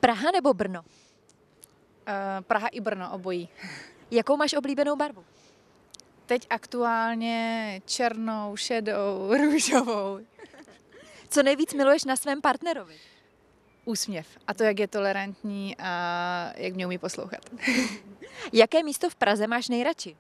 Praha nebo Brno? Praha i Brno, obojí. Jakou máš oblíbenou barvu? Teď aktuálně černou, šedou, růžovou. Co nejvíc miluješ na svém partnerovi? Úsměv. A to, jak je tolerantní a jak mě umí poslouchat. Jaké místo v Praze máš nejradši?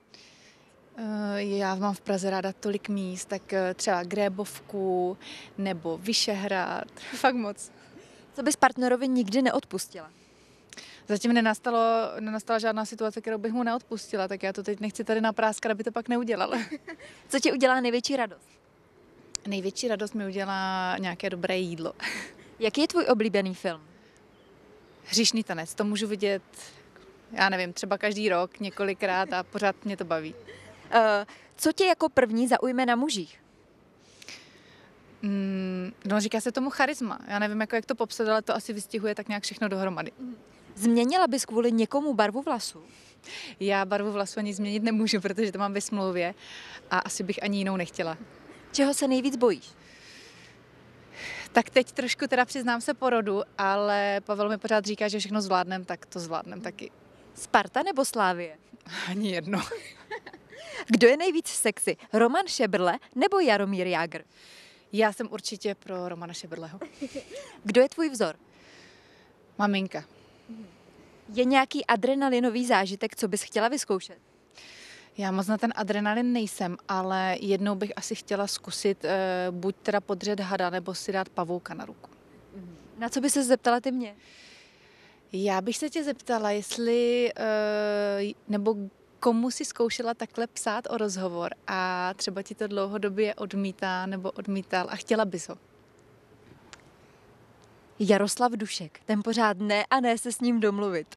Já mám v Praze ráda tolik míst, tak třeba Grébovku nebo Vyšehrad. Fakt moc. Co bys partnerovi nikdy neodpustila? Zatím nenastala žádná situace, kterou bych mu neodpustila, tak já to teď nechci tady napráskat, aby to pak neudělal. Co ti udělá největší radost? Největší radost mi udělá nějaké dobré jídlo. Jaký je tvůj oblíbený film? Hříšný tanec, to můžu vidět, já nevím, třeba každý rok, několikrát a pořád mě to baví. Co tě jako první zaujme na mužích? No, říká se tomu charisma. Já nevím, jak to popsat, ale to asi vystihuje tak nějak všechno dohromady. Změnila bys kvůli někomu barvu vlasů? Já barvu vlasu ani změnit nemůžu, protože to mám ve smlouvě a asi bych ani jinou nechtěla. Čeho se nejvíc bojíš? Tak teď trošku teda přiznám se porodu, ale Pavel mi pořád říká, že všechno zvládnem, tak to zvládnem taky. Sparta nebo Slávie? Ani jedno. Kdo je nejvíc sexy? Roman Šebrle nebo Jaromír Jágr? Já jsem určitě pro Romana Šebrleho. Kdo je tvůj vzor? Maminka. Je nějaký adrenalinový zážitek, co bys chtěla vyzkoušet? Já moc na ten adrenalin nejsem, ale jednou bych asi chtěla zkusit buď teda podřet hada, nebo si dát pavouka na ruku. Na co by se zeptala ty mě? Já bych se tě zeptala, jestli, nebo komu si zkoušela takhle psát o rozhovor a třeba ti to dlouhodobě odmítá nebo odmítal a chtěla bys ho. Jaroslav Dušek, ten pořád ne a ne se s ním domluvit.